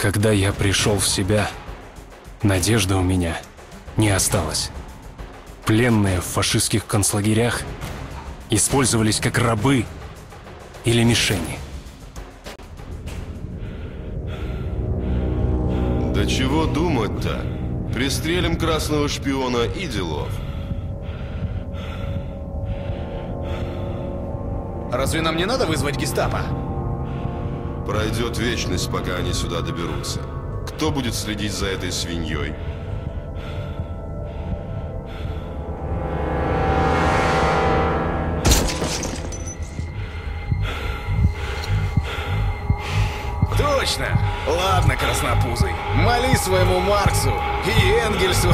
Когда я пришел в себя, надежды у меня не осталось. Пленные в фашистских концлагерях использовались как рабы или мишени. Да чего думать-то? Пристрелим красного шпиона и делов. Разве нам не надо вызвать гестапо? Пройдет вечность, пока они сюда доберутся. Кто будет следить за этой свиньей? Точно! Ладно, краснопузый, моли своему Марксу и Энгельсу.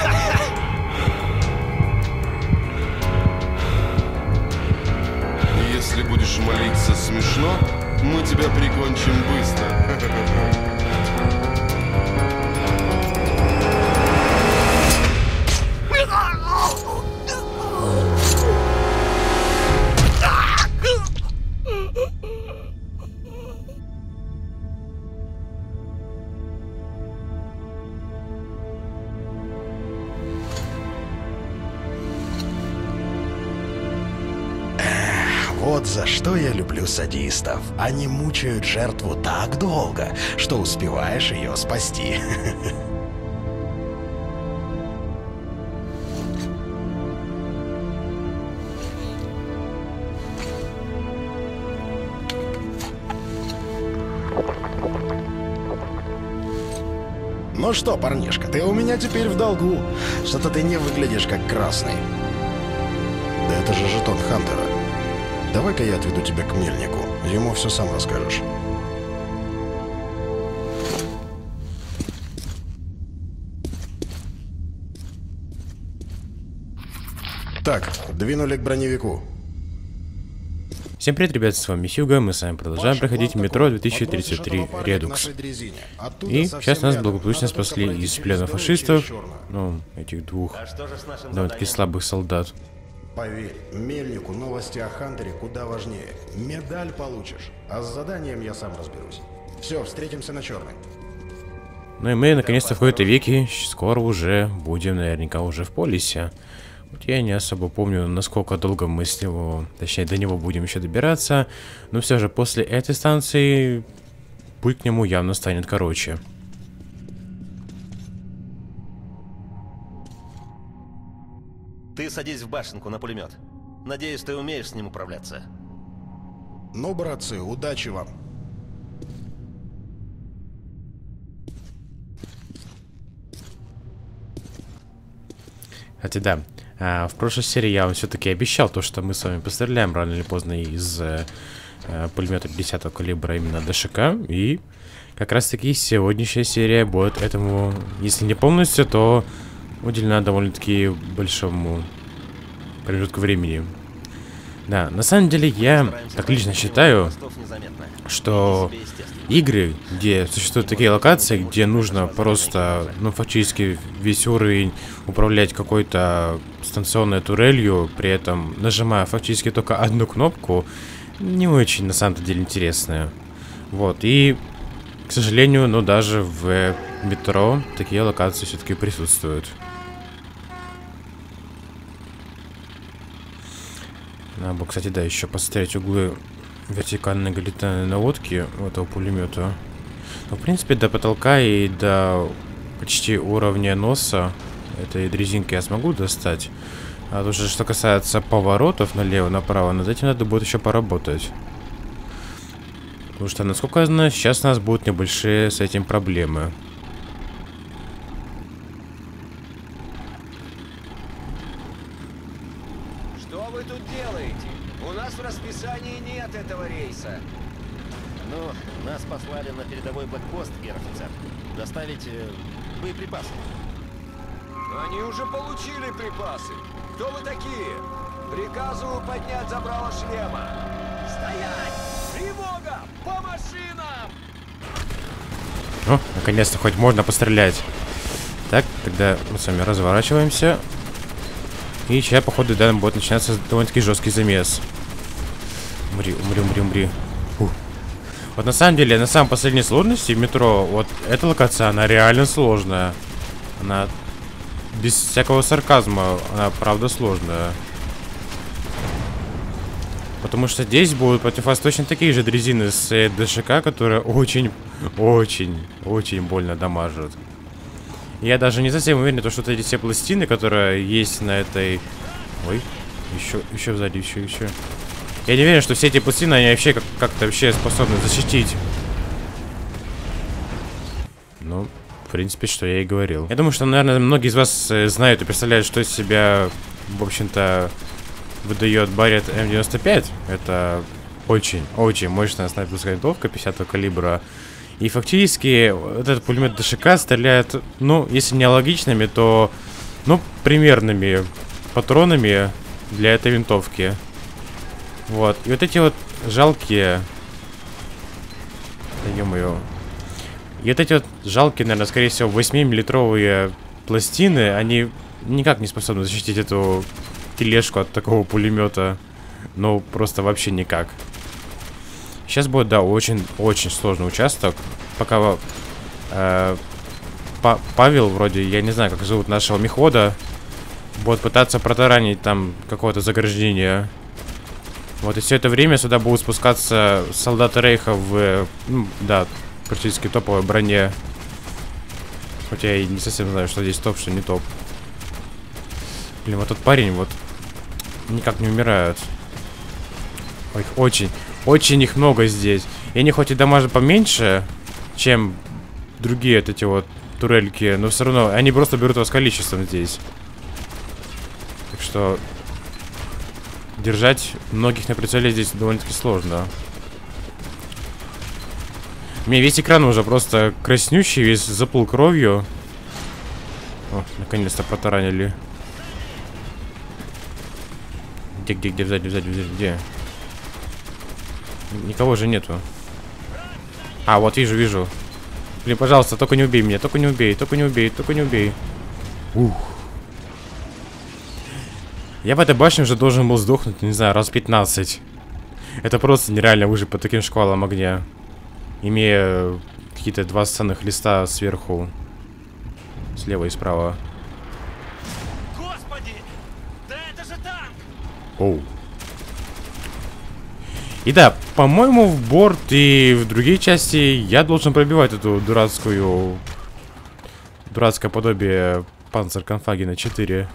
Если будешь молиться смешно, мы тебя прикончим быстро. Вот за что я люблю садистов. Они мучают жертву так долго, что успеваешь ее спасти. Ну что, парнишка, ты у меня теперь в долгу. Что-то ты не выглядишь как красный. Да это же жетон Хантера. Давай-ка я отведу тебя к мельнику. Ему все сам расскажешь. Так, двинули к броневику. Всем привет, ребят, с вами Хьюго, мы с вами продолжаем проходить метро 2033 Redux. И сейчас нас благополучно спасли из плена фашистов, ну, этих двух довольно-таки слабых солдат. Поверь, мельнику новости о Хантере куда важнее. Медаль получишь, а с заданием я сам разберусь. Все, встретимся на черной. Ну и мы, наконец-то, в какой-то веке скоро уже будем, наверняка, уже в полисе. Вот я не особо помню, насколько долго мы с него, точнее, до него будем еще добираться. Но все же, после этой станции путь к нему явно станет короче. Ты садись в башенку на пулемет. Надеюсь, ты умеешь с ним управляться. Ну, братцы, удачи вам. Хотя да, в прошлой серии я вам все-таки обещал то, что мы с вами постреляем рано или поздно из пулемета 50-го калибра именно ДШК. И как раз таки сегодняшняя серия будет этому, если не полностью, то уделена довольно-таки большому промежутку времени. Да, на самом деле я так лично считаю, что игры, где существуют такие локации, где нужно просто, ну, фактически весь уровень управлять какой-то станционной турелью, при этом нажимая фактически только одну кнопку, не очень на самом деле интересные. Вот, и, к сожалению, ну, даже в метро такие локации все-таки присутствуют. Надо бы, кстати, да, еще посмотреть углы вертикальной горизонтальной наводки у этого пулемета. Но, в принципе, до потолка и до почти уровня носа этой дрезинки я смогу достать. А тут же, что касается поворотов налево-направо, над этим надо будет еще поработать. Потому что, насколько я знаю, сейчас у нас будут небольшие с этим проблемы. В расписании нет этого рейса. Ну, нас послали на передовой блокпост, гер-офицер. Доставить боеприпасы. Они уже получили припасы. Кто вы такие? Приказываю поднять забрало шлема. Стоять! Тревога! По машинам! О, наконец-то хоть можно пострелять. Так, тогда мы с вами разворачиваемся. И сейчас, походу, да, будет начинаться довольно-таки жесткий замес. Умри, умри, умри, умри. Вот на самом деле, на самой последней сложности в метро, вот эта локация, она реально сложная. Она без всякого сарказма, она правда сложная. Потому что здесь будут против вас точно такие же дрезины с ДШК, которые очень больно дамажат. Я даже не совсем уверен, что эти все пластины, которые есть на этой... Ой, еще сзади, еще. Я не уверен, что все эти пластины, они вообще как-то вообще способны защитить. Ну, в принципе, что я и говорил. Я думаю, что, наверное, многие из вас знают и представляют, что из себя, в общем-то, выдает Баррет М95. Это очень мощная снайперская винтовка 50-го калибра. И фактически этот пулемет ДШК стреляет, ну, если не аналогичными, то, ну, примерными патронами для этой винтовки. Вот. И вот эти вот жалкие... Да ё-моё. И вот эти вот жалкие, наверное, скорее всего, 8-миллилитровые пластины, они никак не способны защитить эту тележку от такого пулемета. Ну, просто вообще никак. Сейчас будет, да, очень сложный участок. Пока Павел, вроде, я не знаю, как зовут нашего мехвода, будет пытаться протаранить там какое-то заграждение. Вот, и все это время сюда будут спускаться солдаты Рейха в, ну, да, практически топовой броне. Хотя я и не совсем знаю, что здесь топ, что не топ. Блин, вот тот парень, вот, никак не умирают. Ой, очень их много здесь. И они хоть и дамажат поменьше, чем другие вот эти вот турельки, но все равно они просто берут вас количеством здесь. Так что держать многих на прицеле здесь довольно-таки сложно. Мне весь экран уже просто краснющий, весь заплыл кровью. О, наконец-то протаранили. Где, сзади, где? Никого же нету. А, вот вижу. Блин, пожалуйста, только не убей меня, только не убей. Ух. Я в этой башне уже должен был сдохнуть, не знаю, раз 15. Это просто нереально выжить под таким шквалом огня. Имея какие-то два сценных листа сверху. Слева и справа. Господи! Да это же танк! Оу. И да, по-моему, в борт и в другие части я должен пробивать эту дурацкое подобие Панцерканфагена 4.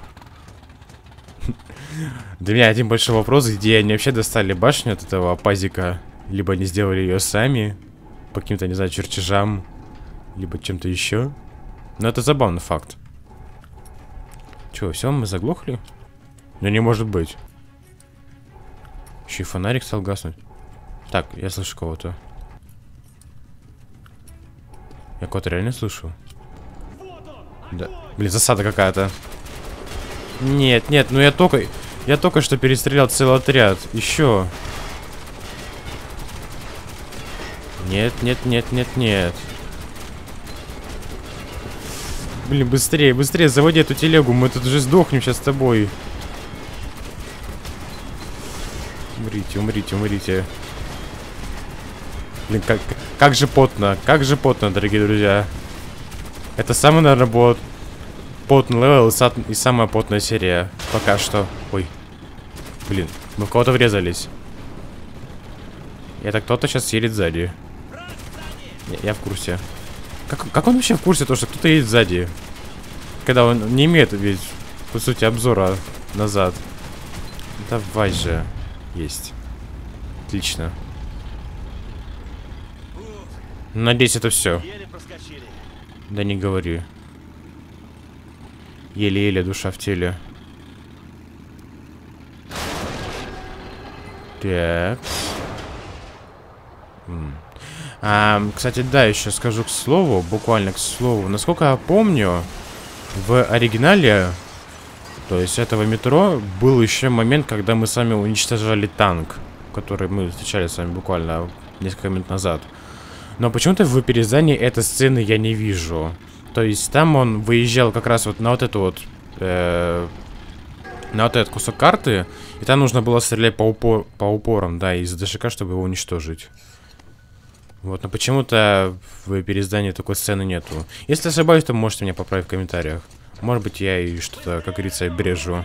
Для меня один большой вопрос, где они вообще достали башню от этого пазика. Либо они сделали ее сами, по каким-то, не знаю, чертежам, либо чем-то еще. Но это забавный факт. Че, все, мы заглохли? Ну не может быть. Еще и фонарик стал гаснуть. Так, я слышу кого-то. Я кого-то реально слышу. Да. Блин, засада какая-то. Нет, ну я только что перестрелял целый отряд. Еще. Нет. Блин, быстрее, заводи эту телегу. Мы тут уже сдохнем сейчас с тобой. Умрите. Блин, как же потно, дорогие друзья. Это самый, наверное, будет потный левел и самая потная серия. Пока что. Ой. Блин, мы в кого-то врезались. Это кто-то сейчас едет сзади. Я в курсе. Как он вообще в курсе, то, что кто-то едет сзади? Когда он не имеет, ведь, по сути, обзора назад. Давай же. Есть. Отлично. Надеюсь, это все. Да не говори. Еле-еле душа в теле. Так. Кстати, да, еще скажу к слову, буквально к слову. Насколько я помню, в оригинале, то есть этого метро, был еще момент, когда мы с вами уничтожали танк, который мы встречали с вами буквально несколько минут назад. Но почему-то в перездании этой сцены я не вижу. То есть там он выезжал как раз вот на вот эту вот... на вот этот кусок карты. И там нужно было стрелять по упорам, да, из ДШК, чтобы его уничтожить. Вот, но почему-то в переиздании такой сцены нету. Если ошибаюсь, то можете меня поправить в комментариях. Может быть, я и что-то, как говорится, брежу.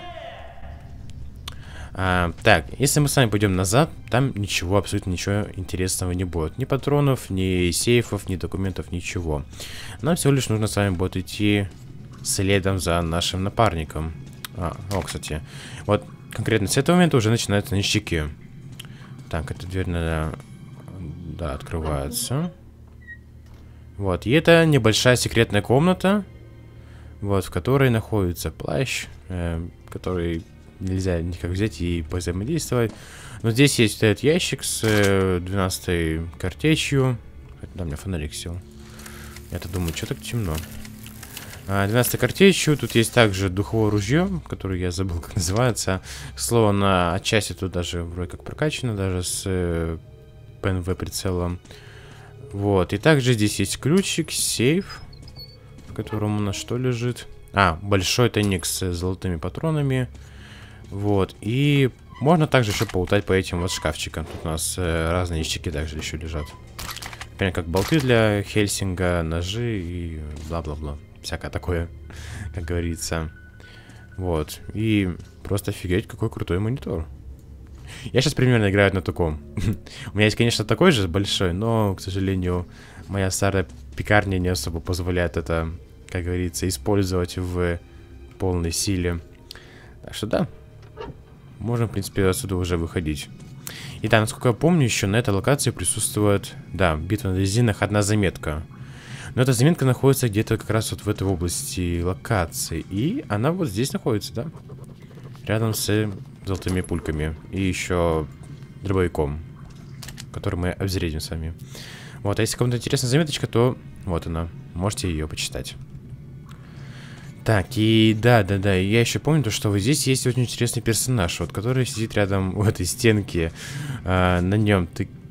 Так, если мы с вами пойдем назад, там ничего, абсолютно ничего интересного не будет. Ни патронов, ни сейфов, ни документов, ничего. Нам всего лишь нужно с вами будет идти следом за нашим напарником. Кстати, вот конкретно с этого момента уже начинаются ништяки. Так, эта дверь, наверное, да, открывается. Вот, и это небольшая секретная комната, вот, в которой находится плащ, который нельзя никак взять и взаимодействовать. Но здесь есть этот ящик с 12-й картечью. Да, у меня фонарик сел. Я-то думаю, что так темно. 12-й картечью. Тут есть также духовое ружье, которое я забыл, как называется. К слову, на отчасти тут даже вроде как прокачано, даже с ПНВ прицелом. Вот. И также здесь есть ключик, сейф, в котором у нас что лежит? Большой тайник с золотыми патронами. Вот, и можно также еще поутать по этим вот шкафчикам. Тут у нас разные ништяки также еще лежат. Например, как болты для Хельсинга, ножи и бла-бла-бла. Всякое такое, как говорится. Вот, и просто офигеть, какой крутой монитор. Я сейчас примерно играю на таком. У меня есть, конечно, такой же большой, но, к сожалению, моя старая пекарня не особо позволяет это, как говорится, использовать в полной силе. Так что да. Можем, в принципе, отсюда уже выходить. И да, насколько я помню, еще на этой локации присутствует, да, битва на дрезинах, одна заметка. Но эта заметка находится где-то как раз вот в этой области локации. И она вот здесь находится, да? Рядом с золотыми пульками. И еще дробовиком, который мы обезвредим с вами. Вот, а если кому-то интересна заметочка, то вот она. Можете ее почитать. Так, и да, я еще помню то, что вот здесь есть очень интересный персонаж, вот, который сидит рядом в этой стенке. На нем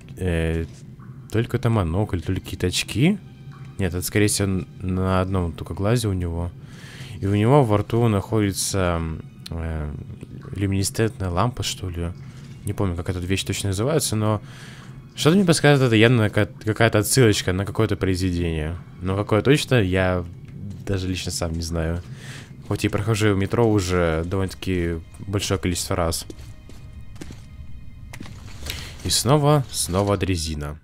только это монокль, только какие-то очки. Нет, это, скорее всего, на одном только глазе у него. И у него во рту находится люминесцентная лампа, что ли. Не помню, как эта вещь точно называется, но что-то мне подсказывает, это явно какая-то отсылочка на какое-то произведение. Но какое точно, я даже лично сам не знаю. Хоть и прохожу в метро уже довольно-таки большое количество раз. И снова дрезина.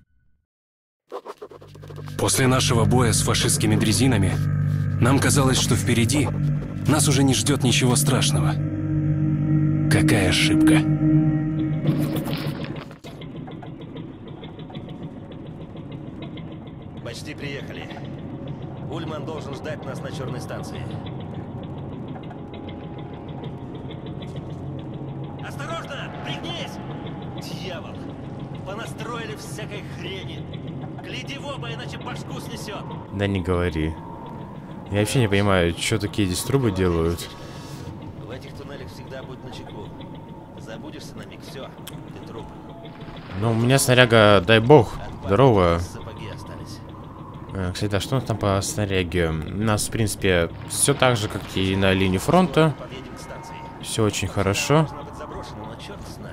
После нашего боя с фашистскими дрезинами нам казалось, что впереди нас уже не ждет ничего страшного. Какая ошибка. Почти приехали. Ульман должен ждать нас на черной станции. Осторожно! Пригнись! Дьявол! Понастроили всякой хрени. Гляди в оба, иначе башку снесет. Да не говори. Я вообще не понимаю, что такие здесь трубы делают. В этих туннелях всегда будь начеку. Забудешься на миг, все, ты труп. Ну, у меня снаряга, дай бог, здорово. Сапоги остались. Кстати, да, что у нас там по снаряге? У нас, в принципе, все так же, как и на линии фронта. Подъедем к станции. Все очень хорошо. Должно быть заброшено, но черт знает.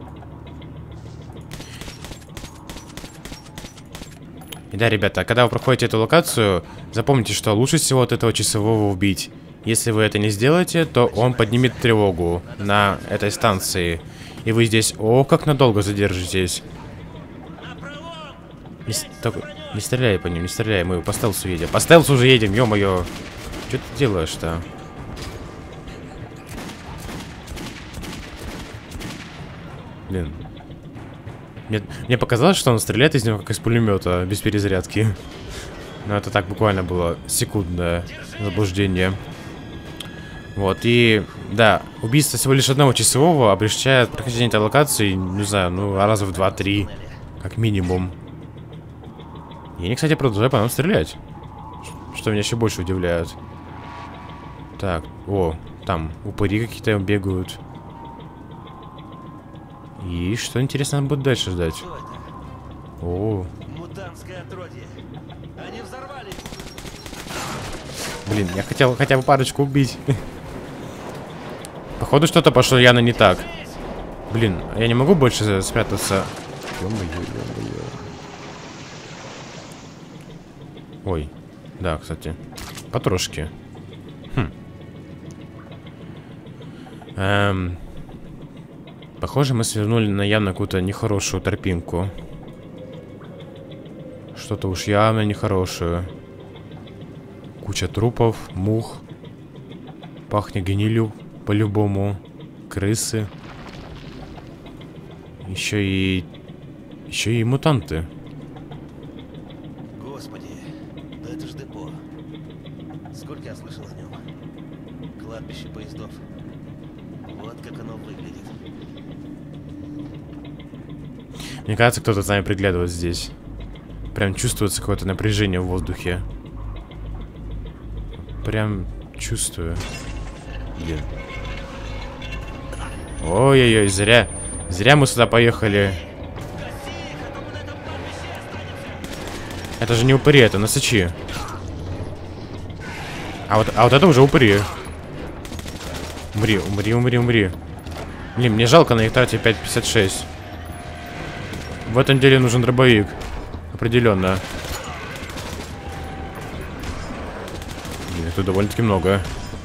И да, ребята, когда вы проходите эту локацию, запомните, что лучше всего от этого часового убить. Если вы это не сделаете, то он поднимет тревогу на этой станции. И вы здесь, как надолго задержитесь. Не стреляй по ним, не стреляй, мы по стелсу едем. По стелсу уже едем, ё-моё. Что ты делаешь-то? Блин. Мне показалось, что он стреляет из него как из пулемета, без перезарядки. Но это так буквально было секундное заблуждение. Вот, и да, убийство всего лишь одного часового облегчает прохождение этой локации, не знаю, ну, раза в 2-3, как минимум. И они, кстати, продолжают по нам стрелять. Что меня еще больше удивляет. Так, там упыри какие-то бегают. И что, интересно, нам будет дальше ждать? Мутантское отродье. Они взорвали. Блин, я хотел хотя бы парочку убить. Походу, что-то пошло явно не так. Блин, я не могу больше спрятаться. Ё-моё, ё-моё. Ой. Да, кстати. Потрошки. Похоже, мы свернули на явно какую-то нехорошую тропинку. Что-то уж явно нехорошее. Куча трупов, мух. Пахнет гнилью по-любому. Крысы. Еще и мутанты. Господи, да это ж депо. Сколько я слышал о нем. Кладбище поездов. Вот как оно выглядит. Мне кажется, кто-то за нами приглядывает здесь. Прям чувствуется какое-то напряжение в воздухе. Прям чувствую. Блин. Ой-ой-ой, зря мы сюда поехали. Это же не упыри, это носачи. А вот это уже упыри. Умри. Блин, мне жалко на них тратить 5,56. В этом деле нужен дробовик. Определенно. Блин, это довольно-таки много.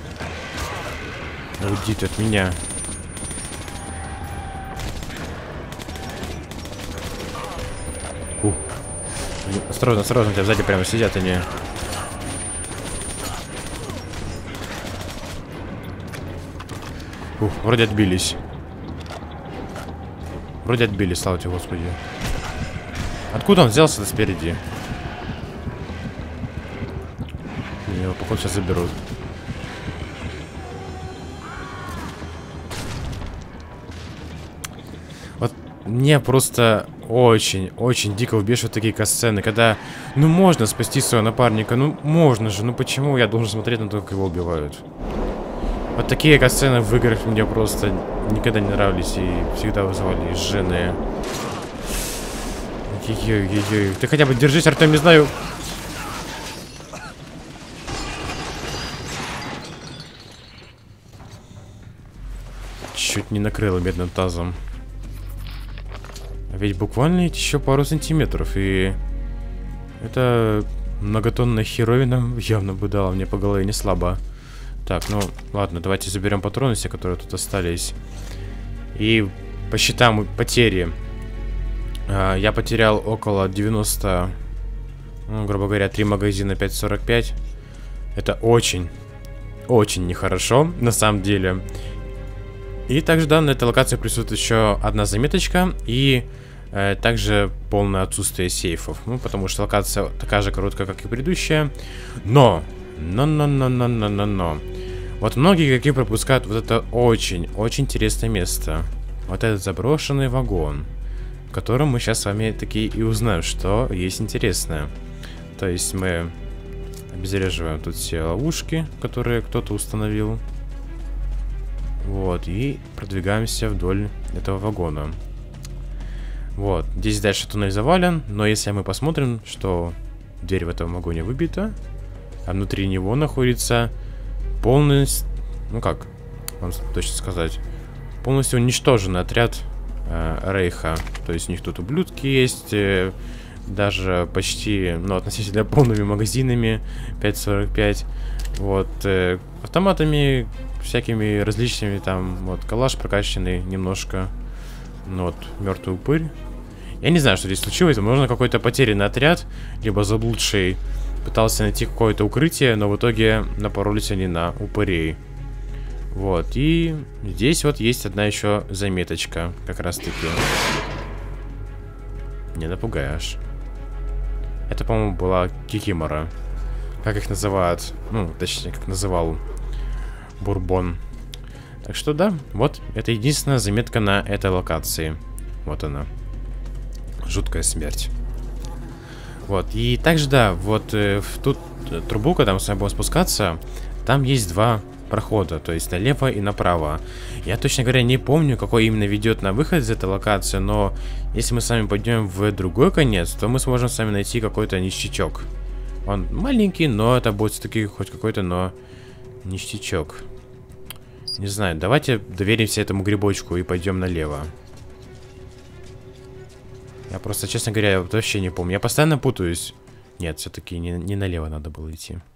Уйди ты от меня. Осторожно, у тебя сзади прямо сидят они. Вроде отбились. Слава тебе, Господи. Откуда он взялся-то спереди? Его, походу, сейчас заберут. Вот мне просто очень дико выбешивают такие касцены, когда, ну, можно спасти своего напарника, ну, можно же, ну, почему я должен смотреть на то, как его убивают? Вот такие касцены в играх мне просто никогда не нравились и всегда вызывали изженные. Ой-ой-ой. Ты хотя бы держись, Артем, не знаю. Чуть не накрыло бедным тазом. А ведь буквально еще пару сантиметров, и это многотонная херовина явно бы дала мне по голове не слабо. Так, ну ладно, давайте заберем патроны все, которые тут остались. И посчитаем потери. Я потерял около 90, ну, грубо говоря, 3 магазина 5,45. Это очень нехорошо, на самом деле. И также, да, на этой локации присутствует еще одна заметочка. И также полное отсутствие сейфов. Ну, потому что локация такая же короткая, как и предыдущая. Но. Вот многие какие пропускают вот это очень интересное место. Вот этот заброшенный вагон, в котором мы сейчас с вами таки и узнаем, что есть интересное. То есть мы обезвреживаем тут все ловушки, которые кто-то установил. Вот, и продвигаемся вдоль этого вагона. Вот, здесь дальше туннель завален, но если мы посмотрим, что дверь в этом вагоне выбита, а внутри него находится полностью, ну как вам точно сказать, полностью уничтоженный отряд Рейха. То есть у них тут ублюдки есть, даже почти, ну, относительно полными магазинами 5,45. Вот, автоматами всякими различными, там, вот, калаш прокачанный немножко. Ну, вот, мертвый упырь. Я не знаю, что здесь случилось. Возможно, какой-то потерянный отряд, либо заблудший пытался найти какое-то укрытие, но в итоге напоролись они на упырей. Вот, и здесь вот есть одна еще заметочка, как раз таки. Не напугаешь. Это, по-моему, была Кикимора. Как их называют? Ну, точнее, как называл Бурбон. Так что да, вот это единственная заметка на этой локации. Вот она. Жуткая смерть. Вот, и также, да, вот в ту трубу, когда мы с вами будем спускаться, там есть два прохода, то есть налево и направо. Я, точно говоря, не помню, какой именно ведет на выход из этой локации, но если мы с вами пойдем в другой конец, то мы сможем с вами найти какой-то ништячок. Он маленький, но это будет все-таки хоть какой-то, но ништячок. Не знаю, давайте доверимся этому грибочку и пойдем налево. Я просто, честно говоря, вообще не помню. Я постоянно путаюсь, Нет, все-таки не налево надо было идти.